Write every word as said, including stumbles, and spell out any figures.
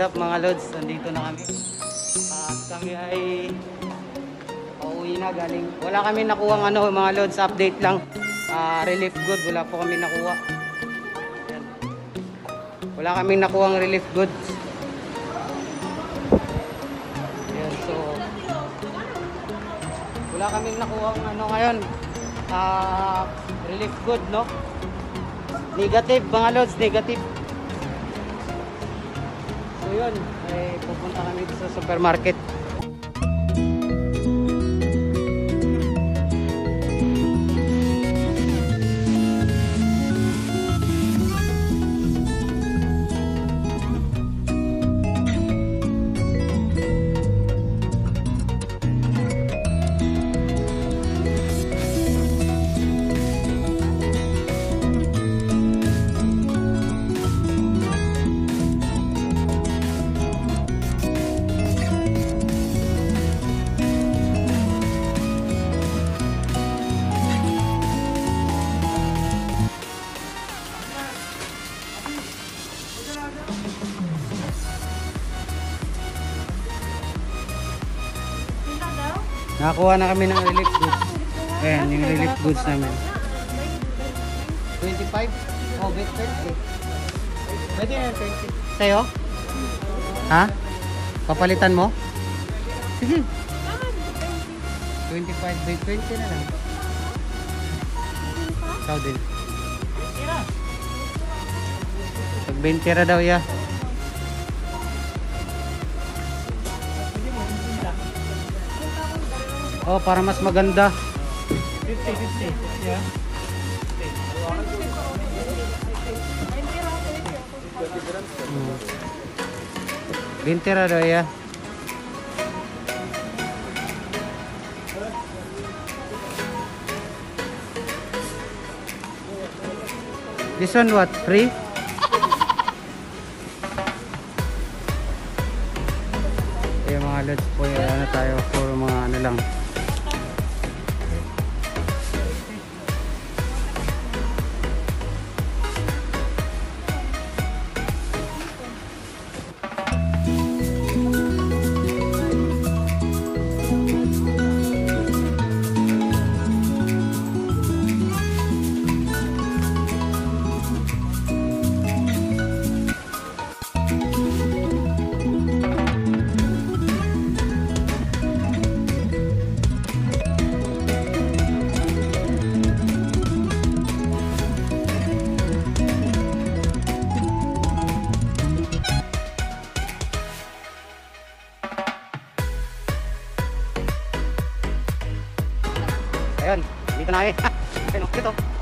up mga lods? Nandito na kami. At kami ay pauwi na galing. Wala kami nakuha ng ano mga lods, update lang. Uh, relief good, wala po kami nakuha. Ayan. Wala kami nakuha ng relief goods. Ayan, so wala kami nakuha ng ano ngayon. Uh, relief good, no? Negative mga lods, negative. So yun, eh, pupunta kami sa supermarket. Nakakuha na kami ng relief goods. Ayan, yung relief goods namin. twenty-five? Oh, wait, thirty. Pwede na twenty. Sa'yo? Ha? Papalitan mo? Sige. twenty-five by twenty na lang. Ikaw din. Pag twenty ra daw ya. Oh, para mas maganda. fifty, fifty. Yeah. Hmm. twenty ra daw ya. This one what? Free? Ayan mga lods po, ano tayo, for mga ano lang. Ayun, dito na eh. Ayun, dito.